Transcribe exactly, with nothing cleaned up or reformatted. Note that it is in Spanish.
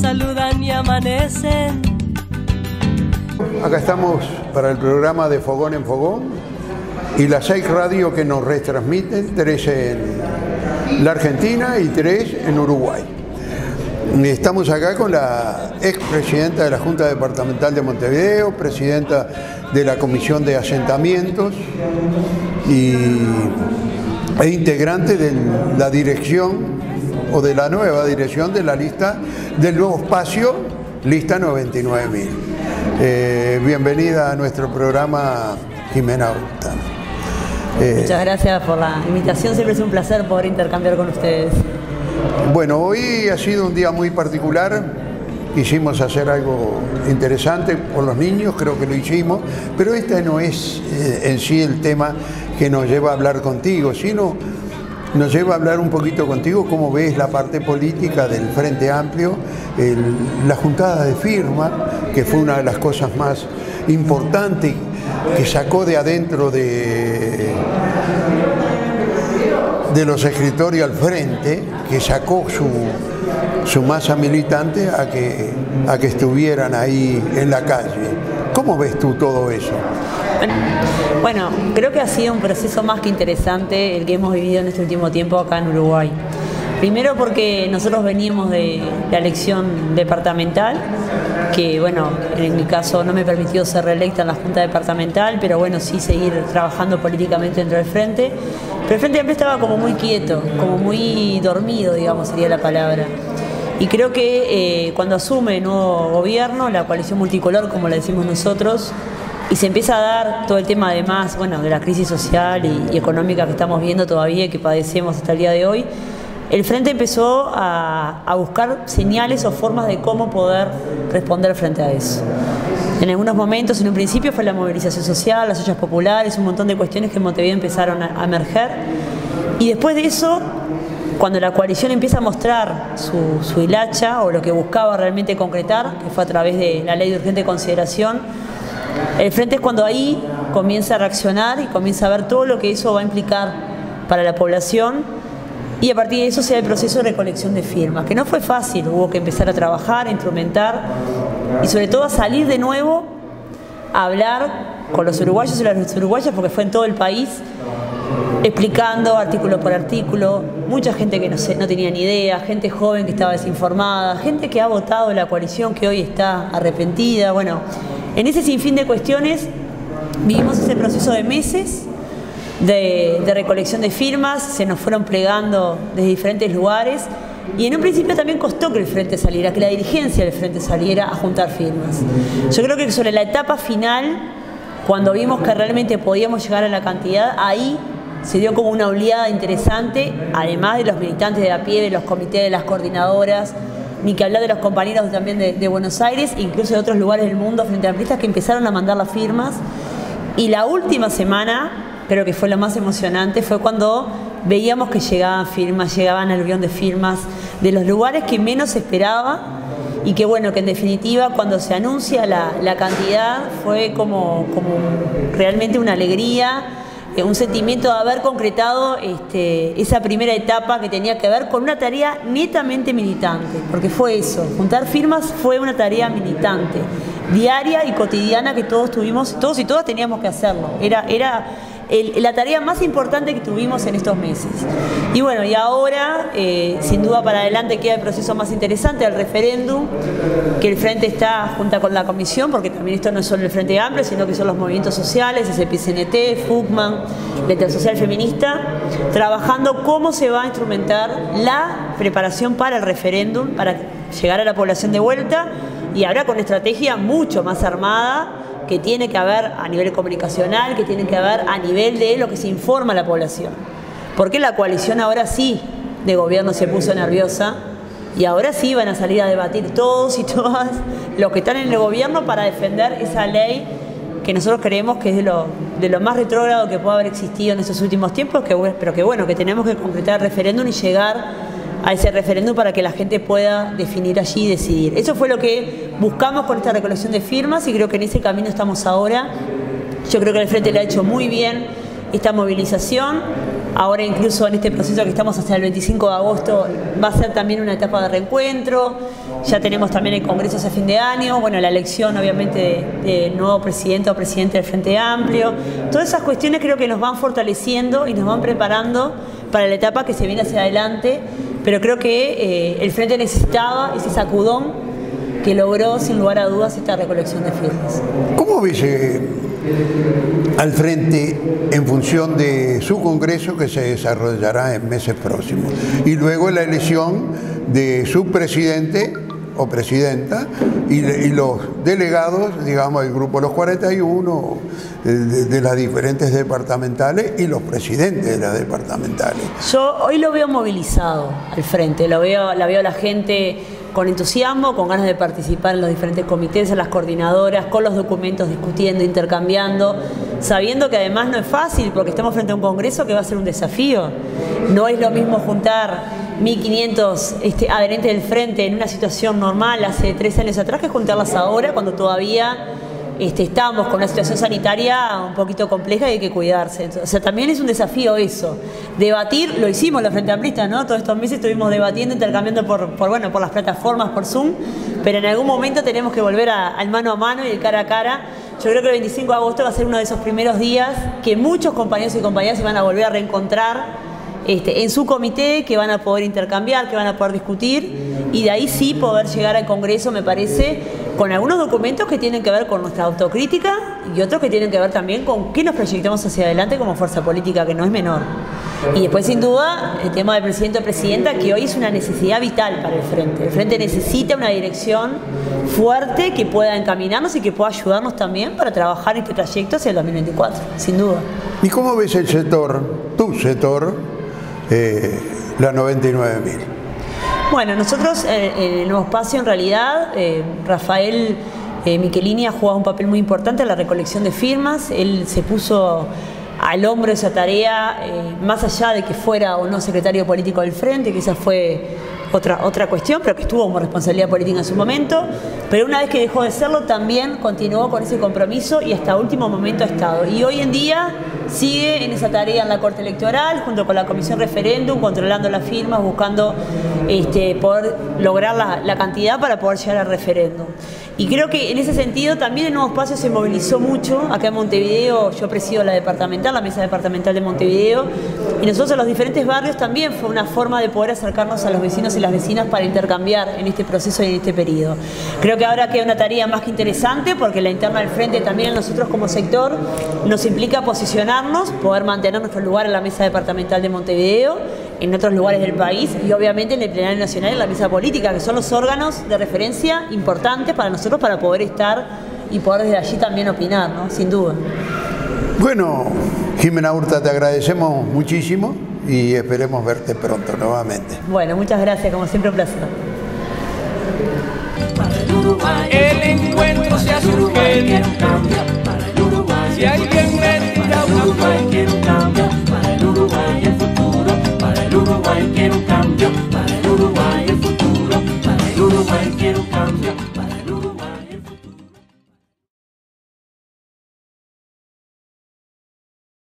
saludan y amanecen. Acá estamos para el programa de Fogón en Fogón y las seis radios que nos retransmiten, tres en la Argentina y tres en Uruguay. Estamos acá con la expresidenta de la Junta Departamental de Montevideo, presidenta de la Comisión de Asentamientos y, e integrante de la dirección o de la nueva dirección de la lista del nuevo espacio, lista noventa y nueve mil. Eh, bienvenida a nuestro programa, Jimena Hurtado. Eh, Muchas gracias por la invitación, siempre es un placer poder intercambiar con ustedes. Bueno, hoy ha sido un día muy particular, quisimos hacer algo interesante por los niños, creo que lo hicimos, pero este no es eh, en sí el tema que nos lleva a hablar contigo, sino nos lleva a hablar un poquito contigo cómo ves la parte política del Frente Amplio, el, la juntada de firma, que fue una de las cosas más importantes que sacó de adentro de, de los escritorios al frente, que sacó su, su masa militante a que, a que estuvieran ahí en la calle. ¿Cómo ves tú todo eso? Bueno, creo que ha sido un proceso más que interesante el que hemos vivido en este último tiempo acá en Uruguay. Primero porque nosotros veníamos de la elección departamental, que bueno, en mi caso no me permitió ser reelecta en la Junta Departamental, pero bueno, sí seguir trabajando políticamente dentro del Frente. Pero el Frente Amplio estaba como muy quieto, como muy dormido, digamos, sería la palabra. Y creo que eh, cuando asume el nuevo gobierno, la coalición multicolor, como la decimos nosotros, y se empieza a dar todo el tema además, bueno, de la crisis social y, y económica que estamos viendo todavía y que padecemos hasta el día de hoy, el Frente empezó a, a buscar señales o formas de cómo poder responder frente a eso. En algunos momentos, en un principio, fue la movilización social, las ollas populares, un montón de cuestiones que en Montevideo empezaron a, a emerger. Y después de eso, cuando la coalición empieza a mostrar su, su hilacha o lo que buscaba realmente concretar, que fue a través de la ley de urgente consideración, el Frente es cuando ahí comienza a reaccionar y comienza a ver todo lo que eso va a implicar para la población. Y a partir de eso se da el proceso de recolección de firmas, que no fue fácil, hubo que empezar a trabajar, a instrumentar y sobre todo a salir de nuevo a hablar con los uruguayos y las uruguayas, porque fue en todo el país, explicando artículo por artículo, mucha gente que no, sé, no tenía ni idea, gente joven que estaba desinformada, gente que ha votado la coalición que hoy está arrepentida. Bueno, en ese sinfín de cuestiones vivimos ese proceso de meses De, de recolección de firmas, se nos fueron plegando desde diferentes lugares y en un principio también costó que el Frente saliera, que la dirigencia del Frente saliera a juntar firmas. Yo creo que sobre la etapa final, cuando vimos que realmente podíamos llegar a la cantidad, ahí se dio como una oleada interesante, además de los militantes de a pie, de los comités, de las coordinadoras, ni que hablar de los compañeros también de, de Buenos Aires, incluso de otros lugares del mundo, frente amplistas, que empezaron a mandar las firmas. Y la última semana, creo que fue lo más emocionante, fue cuando veíamos que llegaban firmas, llegaban al avión de firmas de los lugares que menos se esperaba y que bueno, que en definitiva cuando se anuncia la, la cantidad fue como, como realmente una alegría, eh, un sentimiento de haber concretado este, esa primera etapa que tenía que ver con una tarea netamente militante, porque fue eso, juntar firmas fue una tarea militante, diaria y cotidiana que todos tuvimos, todos y todas teníamos que hacerlo, era... era El, la tarea más importante que tuvimos en estos meses. Y bueno, y ahora, eh, sin duda para adelante queda el proceso más interesante, el referéndum, que el Frente está junto con la Comisión, porque también esto no es solo el Frente Amplio, sino que son los movimientos sociales, es el P C N T, FUCMAN, la Intersocial Feminista, trabajando cómo se va a instrumentar la preparación para el referéndum, para llegar a la población de vuelta, y ahora con una estrategia mucho más armada, que tiene que haber a nivel comunicacional, que tiene que haber a nivel de lo que se informa a la población. Porque la coalición ahora sí de gobierno se puso nerviosa y ahora sí van a salir a debatir todos y todas los que están en el gobierno para defender esa ley que nosotros creemos que es de lo, de lo más retrógrado que puede haber existido en estos últimos tiempos, que, pero que bueno, que tenemos que concretar el referéndum y llegar a ese referéndum para que la gente pueda definir allí y decidir. Eso fue lo que buscamos con esta recolección de firmas y creo que en ese camino estamos ahora. Yo creo que el Frente le ha hecho muy bien esta movilización. Ahora incluso en este proceso que estamos hasta el veinticinco de agosto va a ser también una etapa de reencuentro. Ya tenemos también el Congreso ese fin de año, bueno, la elección obviamente de, de nuevo presidente o presidente del Frente Amplio. Todas esas cuestiones creo que nos van fortaleciendo y nos van preparando para la etapa que se viene hacia adelante, pero creo que eh, el Frente necesitaba ese sacudón que logró sin lugar a dudas esta recolección de firmas. ¿Cómo ves eh, al Frente en función de su Congreso que se desarrollará en meses próximos y luego la elección de su presidente o presidenta y, y los delegados, digamos, el grupo Los cuarenta y uno de, de, de las diferentes departamentales y los presidentes de las departamentales? Yo hoy lo veo movilizado al Frente, lo veo, la veo a la gente con entusiasmo, con ganas de participar en los diferentes comités, en las coordinadoras, con los documentos, discutiendo, intercambiando, sabiendo que además no es fácil porque estamos frente a un Congreso que va a ser un desafío. No es lo mismo juntar mil quinientos este, adherentes del Frente en una situación normal hace tres años atrás que juntarlas ahora cuando todavía este, estamos con una situación sanitaria un poquito compleja y hay que cuidarse. Entonces, o sea, también es un desafío eso. Debatir, lo hicimos los Frente Amplistas, ¿no? Todos estos meses estuvimos debatiendo, intercambiando por, por, bueno, por las plataformas, por Zoom, pero en algún momento tenemos que volver a, al mano a mano y el cara a cara. Yo creo que el veinticinco de agosto va a ser uno de esos primeros días que muchos compañeros y compañeras se van a volver a reencontrar Este, en su comité, que van a poder intercambiar, que van a poder discutir y de ahí sí poder llegar al Congreso, me parece, con algunos documentos que tienen que ver con nuestra autocrítica y otros que tienen que ver también con qué nos proyectamos hacia adelante como fuerza política, que no es menor. Y después, sin duda, el tema del presidente o presidenta, que hoy es una necesidad vital para el Frente. El Frente necesita una dirección fuerte que pueda encaminarnos y que pueda ayudarnos también para trabajar en este trayecto hacia el dos mil veinticuatro, sin duda. ¿Y cómo ves el sector, tu sector, Eh, la noventa y nueve mil? Bueno, nosotros eh, en el nuevo espacio en realidad, eh, Rafael eh, Michelini ha jugado un papel muy importante en la recolección de firmas. Él se puso al hombro esa tarea, eh, más allá de que fuera o no secretario político del Frente, que esa fue otra, otra cuestión, pero que estuvo como responsabilidad política en su momento. Pero una vez que dejó de serlo, también continuó con ese compromiso y hasta último momento ha estado. Y hoy en día sigue en esa tarea en la Corte Electoral, junto con la Comisión Referéndum, controlando las firmas, buscando este, poder lograr la, la cantidad para poder llegar al referéndum. Y creo que en ese sentido también el Nuevo Espacio se movilizó mucho. Acá en Montevideo, yo presido la departamental, la mesa departamental de Montevideo, y nosotros en los diferentes barrios también fue una forma de poder acercarnos a los vecinos y las vecinas para intercambiar en este proceso y en este periodo. Creo que ahora queda una tarea más que interesante porque la interna del Frente también nosotros como sector nos implica posicionarnos, poder mantener nuestro lugar en la mesa departamental de Montevideo, en otros lugares del país y obviamente en el plenario nacional y en la mesa política, que son los órganos de referencia importantes para nosotros para poder estar y poder desde allí también opinar, ¿no? Sin duda. Bueno, Jimena Hurta, te agradecemos muchísimo y esperemos verte pronto nuevamente. Bueno, muchas gracias, como siempre un placer. El encuentro se hace urgente. Si alguien me tira una